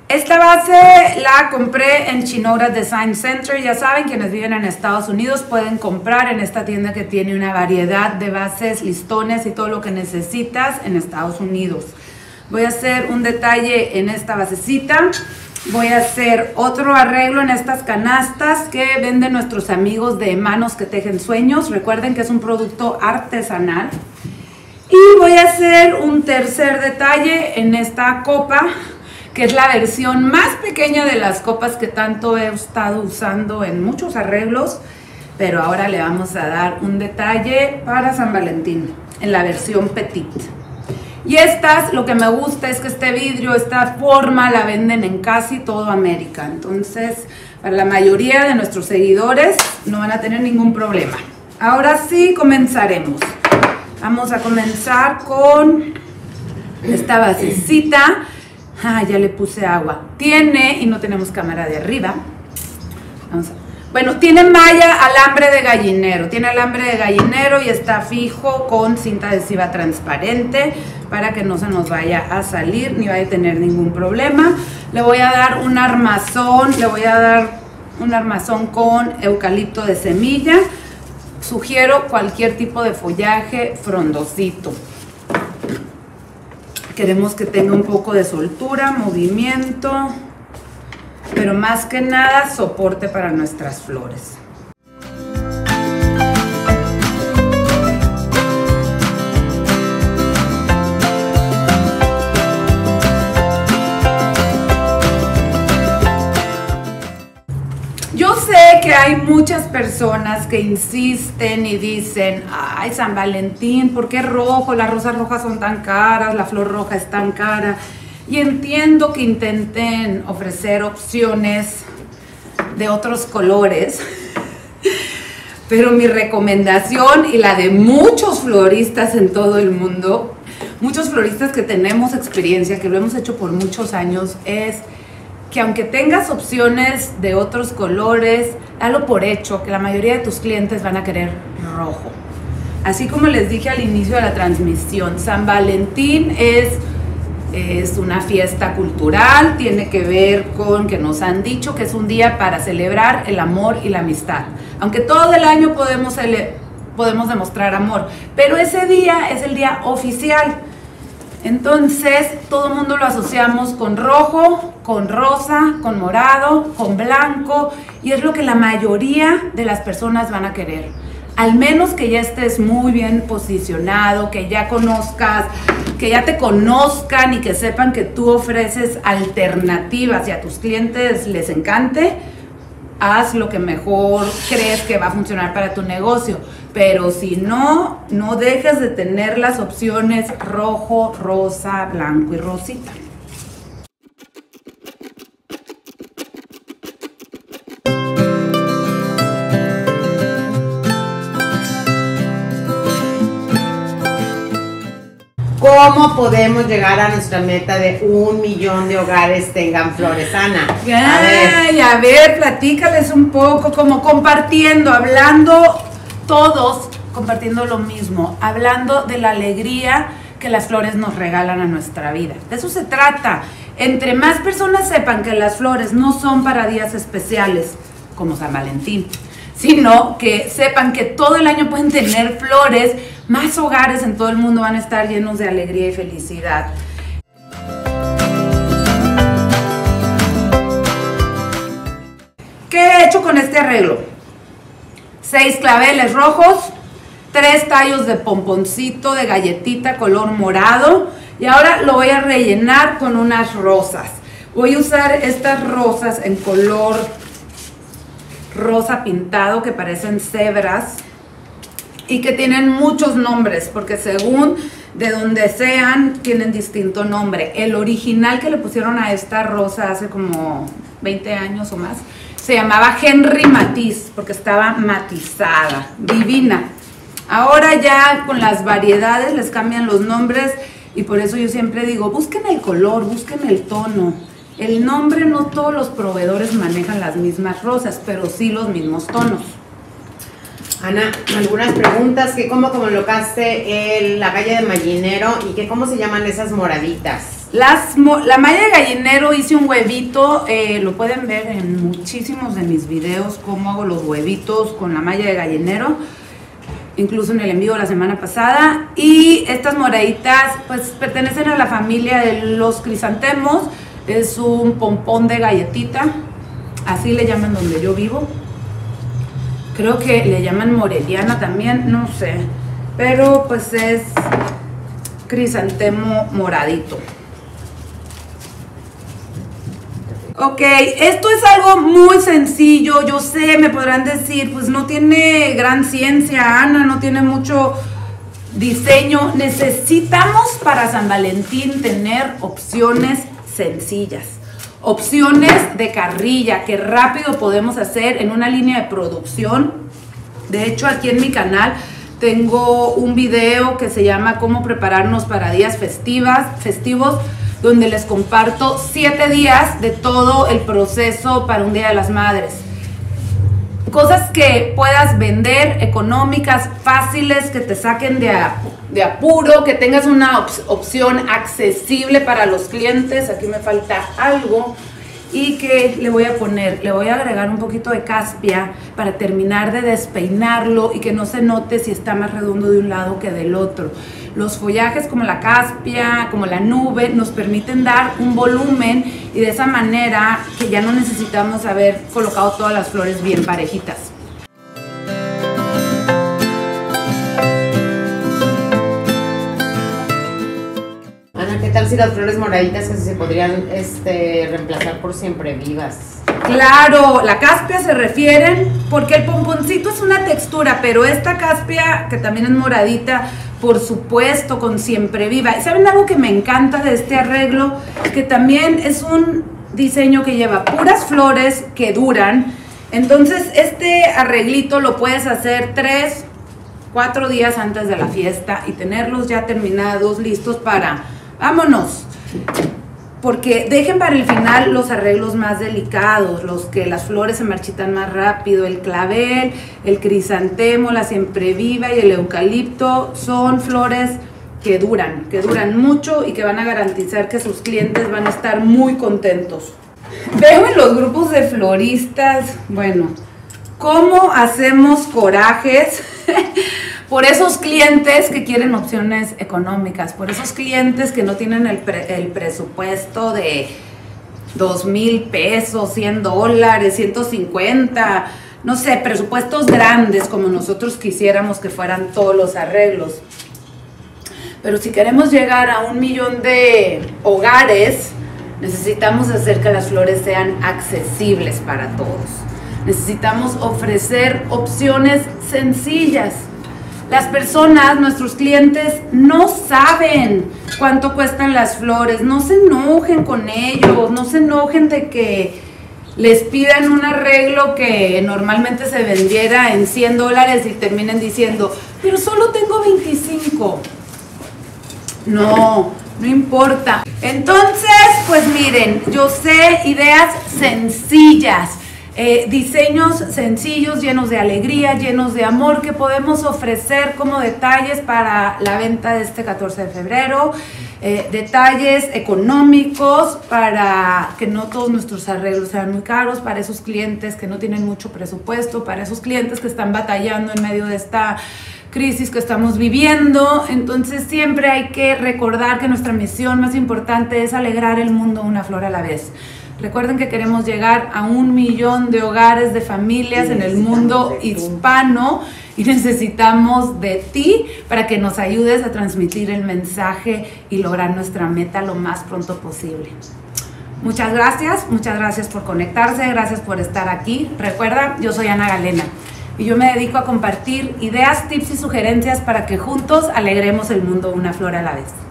Esta base la compré en Chinora Design Center. Ya saben, quienes viven en Estados Unidos pueden comprar en esta tienda que tiene una variedad de bases, listones y todo lo que necesitas en Estados Unidos. Voy a hacer un detalle en esta basecita. Voy a hacer otro arreglo en estas canastas que venden nuestros amigos de Manos que Tejen Sueños. Recuerden que es un producto artesanal. Y voy a hacer un tercer detalle en esta copa, que es la versión más pequeña de las copas que tanto he estado usando en muchos arreglos, pero ahora le vamos a dar un detalle para San Valentín, en la versión petit. Y estas, lo que me gusta es que este vidrio, esta forma la venden en casi todo América, entonces para la mayoría de nuestros seguidores no van a tener ningún problema. Ahora sí comenzaremos. Vamos a comenzar con esta basecita. Ya le puse agua. Tiene, y no tenemos cámara de arriba. Bueno, tiene malla alambre de gallinero. Tiene alambre de gallinero y está fijo con cinta adhesiva transparente para que no se nos vaya a salir ni vaya a tener ningún problema. Le voy a dar un armazón. Le voy a dar un armazón con eucalipto de semilla. Sugiero cualquier tipo de follaje frondosito. Queremos que tenga un poco de soltura, movimiento, pero más que nada soporte para nuestras flores. Yo sé que hay muchas personas que insisten y dicen, ay, San Valentín, ¿por qué rojo? Las rosas rojas son tan caras, la flor roja es tan cara. Y entiendo que intenten ofrecer opciones de otros colores, pero mi recomendación y la de muchos floristas en todo el mundo, muchos floristas que tenemos experiencia, que lo hemos hecho por muchos años, es que aunque tengas opciones de otros colores, dalo por hecho que la mayoría de tus clientes van a querer rojo. Así como les dije al inicio de la transmisión, San Valentín es una fiesta cultural, tiene que ver con que nos han dicho que es un día para celebrar el amor y la amistad. Aunque todo el año podemos demostrar amor, pero ese día es el día oficial. Entonces, todo el mundo lo asociamos con rojo, con rosa, con morado, con blanco, y es lo que la mayoría de las personas van a querer. Al menos que ya estés muy bien posicionado, que ya conozcas, que ya te conozcan y que sepan que tú ofreces alternativas y a tus clientes les encante, haz lo que mejor crees que va a funcionar para tu negocio. Pero si no, no dejes de tener las opciones rojo, rosa, blanco y rosita. ¿Cómo podemos llegar a nuestra meta de 1 millón de hogares tengan flores, Ana? A ver, platícales un poco, como compartiendo, hablando todos, compartiendo lo mismo, hablando de la alegría que las flores nos regalan a nuestra vida. De eso se trata. Entre más personas sepan que las flores no son para días especiales, como San Valentín, sino que sepan que todo el año pueden tener flores, más hogares en todo el mundo van a estar llenos de alegría y felicidad. ¿Qué he hecho con este arreglo? 6 claveles rojos, 3 tallos de pomponcito de galletita color morado, y ahora lo voy a rellenar con unas rosas. Voy a usar estas rosas en color rosa pintado que parecen cebras y que tienen muchos nombres, porque según de donde sean tienen distinto nombre. El original que le pusieron a esta rosa hace como 20 años o más se llamaba Henry Matisse, porque estaba matizada, divina. Ahora ya con las variedades les cambian los nombres, y por eso yo siempre digo, busquen el color, busquen el tono. El nombre, no todos los proveedores manejan las mismas rosas, pero sí los mismos tonos. Ana, algunas preguntas, que cómo colocaste la calle de Gallinero y que cómo se llaman esas moraditas. La malla de gallinero hice un huevito, lo pueden ver en muchísimos de mis videos cómo hago los huevitos con la malla de gallinero, incluso en el envío la semana pasada. Y estas moraditas pues pertenecen a la familia de los crisantemos, es un pompón de galletita, así le llaman donde yo vivo. Creo que le llaman moreliana también, no sé, pero pues es crisantemo moradito. Ok, esto es algo muy sencillo, yo sé, me podrán decir, pues no tiene gran ciencia, Ana, no tiene mucho diseño. Necesitamos para San Valentín tener opciones sencillas, opciones de carrilla que rápido podemos hacer en una línea de producción. De hecho, aquí en mi canal tengo un video que se llama Cómo prepararnos para días festivos, donde les comparto 7 días de todo el proceso para un Día de las Madres. Cosas que puedas vender, económicas, fáciles, que te saquen de apuro, que tengas una opción accesible para los clientes. Aquí me falta algo. Y que le voy a agregar un poquito de caspia para terminar de despeinarlo y que no se note si está más redondo de un lado que del otro. Los follajes como la caspia, como la nube, nos permiten dar un volumen y de esa manera que ya no necesitamos haber colocado todas las flores bien parejitas. ¿Qué tal si las flores moraditas que se podrían reemplazar por siempre vivas? Claro, la caspia se refieren porque el pomponcito es una textura, pero esta caspia que también es moradita, por supuesto, con siempre viva. ¿Y saben algo que me encanta de este arreglo? Que también es un diseño que lleva puras flores que duran. Entonces este arreglito lo puedes hacer 3, 4 días antes de la fiesta y tenerlos ya terminados, listos para... ¡Vámonos! Porque dejen para el final los arreglos más delicados, los que las flores se marchitan más rápido. El clavel, el crisantemo, la siempreviva y el eucalipto son flores que duran mucho y que van a garantizar que sus clientes van a estar muy contentos. Veo en los grupos de floristas, bueno, cómo hacemos corajes por esos clientes que quieren opciones económicas, por esos clientes que no tienen el presupuesto de 2,000 pesos, $100, 150, no sé, presupuestos grandes como nosotros quisiéramos que fueran todos los arreglos. Pero si queremos llegar a 1 millón de hogares, necesitamos hacer que las flores sean accesibles para todos. Necesitamos ofrecer opciones sencillas. Las personas, nuestros clientes, no saben cuánto cuestan las flores. No se enojen con ellos, no se enojen de que les pidan un arreglo que normalmente se vendiera en $100 y terminen diciendo, pero solo tengo 25. No importa. Entonces, pues miren, yo sé ideas sencillas. Diseños sencillos, llenos de alegría, llenos de amor, que podemos ofrecer como detalles para la venta de este 14 de febrero, detalles económicos para que no todos nuestros arreglos sean muy caros, para esos clientes que no tienen mucho presupuesto, para esos clientes que están batallando en medio de esta crisis que estamos viviendo. Entonces siempre hay que recordar que nuestra misión más importante es alegrar el mundo una flor a la vez. Recuerden que queremos llegar a 1 millón de hogares, de familias en el mundo hispano y necesitamos de ti para que nos ayudes a transmitir el mensaje y lograr nuestra meta lo más pronto posible. Muchas gracias por conectarse, gracias por estar aquí. Recuerda, yo soy Ana Galena y yo me dedico a compartir ideas, tips y sugerencias para que juntos alegremos el mundo una flor a la vez.